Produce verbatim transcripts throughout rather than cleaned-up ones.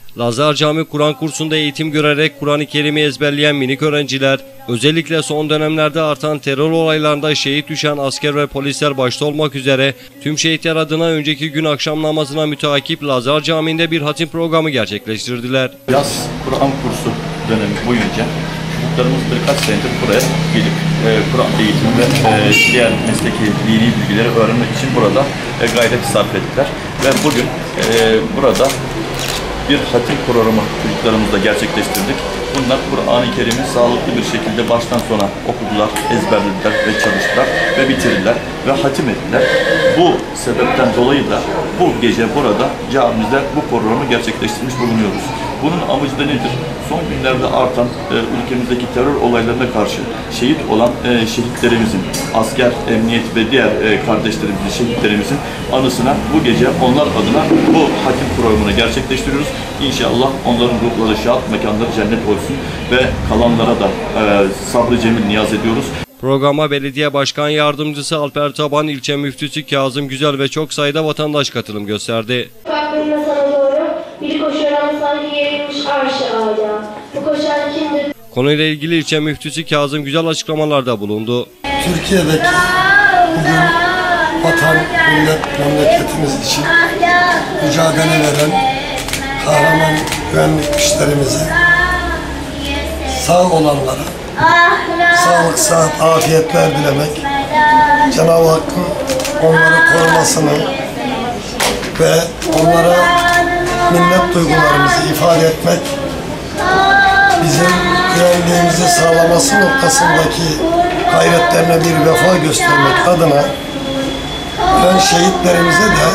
Lazlar Cami Kur'an kursunda eğitim görerek Kur'an-ı Kerim'i ezberleyen minik öğrenciler, özellikle son dönemlerde artan terör olaylarında şehit düşen asker ve polisler başta olmak üzere tüm şehitler adına önceki gün akşam namazına müteakip Lazlar Camii'nde bir hatim programı gerçekleştirdiler. Yaz Kur'an kursu dönemi boyunca çocuklarımız birkaç senedir buraya gelip e, Kur'an eğitimi ve e, diğer mesleki dini bilgileri öğrenmek için burada e, gayret sarf ettiler. Ve bugün e, burada bir hatim programı çocuklarımızla gerçekleştirdik. Bunlar Kur'an-ı Kerim'i sağlıklı bir şekilde baştan sona okudular, ezberlediler ve çalıştılar ve bitirdiler ve hatim ettiler. Bu sebepten dolayı da bu gece burada camimizde bu programı gerçekleştirmiş bulunuyoruz. Bunun amacı da nedir? Son günlerde artan e, ülkemizdeki terör olaylarına karşı şehit olan e, şehitlerimizin, asker, emniyet ve diğer e, kardeşlerimizin, şehitlerimizin anısına bu gece onlar adına bu hatim programını gerçekleştiriyoruz. İnşallah onların ruhları şad, mekanları cennet olsun ve kalanlara da e, sabrı cemil niyaz ediyoruz. Programa Belediye Başkan Yardımcısı Alper Taban, ilçe müftüsü Kazım Güzel ve çok sayıda vatandaş katılım gösterdi. Kalbimle sana doğru bir koşuyor ama sanki yerilmiş arş-ı âlâ. Bu koşan kimdir? Konuyla ilgili ilçe müftüsü Kazım Güzel açıklamalarda bulundu. Türkiye'deki bugün vatan, millet, memleketimiz için mücadele veren kahraman güvenlik güçlerimize, sağ olanlara sağlık, sıhhat, afiyetler dilemek, Cenab-ı Hakk'ın onları korumasını ve onlara minnet duygularımızı ifade etmek, bizim güvenliğimizi sağlaması noktasındaki gayretlerine bir vefa göstermek adına ölen şehitlerimize de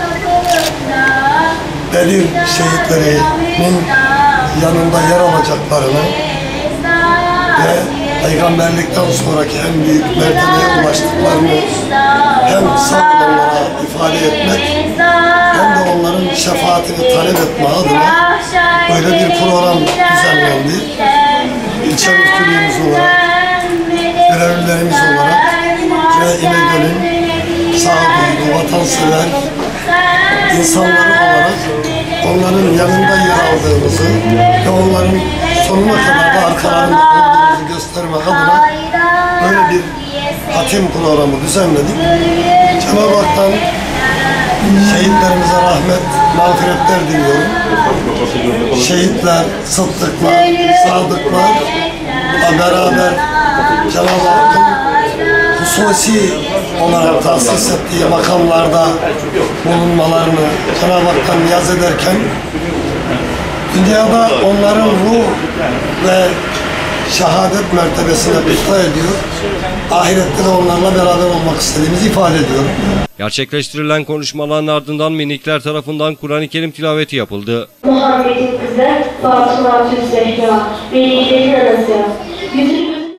Bedir şehitlerinin yanında yer alacaklarını ve peygamberlikten sonraki en büyük mertebeye ulaştıklarını hem sağ olanlara ifade etmek hem de onların şefaatini talep etme adına böyle bir program düzenlendi. İlçe müftülüğümüz olarak, görevlilerimiz olarak ve İnegöl'ün sağduyulu, vatansever insanları olarak onların yanında yer aldığımızı ve onların sonuna kadar da arkalarında olduğumuzu gösterme adına böyle bir hatim programı düzenledik. Cenab-ı Hak'tan şehitlerimize rahmet, mağfiretler diliyorum. Şehitler, sıddıklar, sadıklar beraber Cenab-ı Hakk'ın hususi olarak tahsis ettiği makamlarda bulunmalarını Cenab-ı Hak'tan niyaz ederken dünyada onların ruh ve şehadet mertebesine dikkat ediyor. Ahirette de onlarla beraber olmak istediğimizi ifade ediyorum. Gerçekleştirilen konuşmaların ardından minikler tarafından Kur'an-ı Kerim tilaveti yapıldı. Muhammed'in kızı Fatıma Tüz Zehra, Velilerin anası.